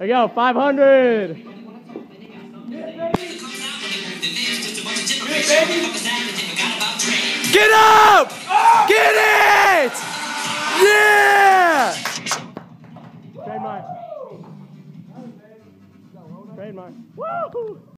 we go, 500. Get up! Get it! Yeah! Trademark. Trademark. Woo!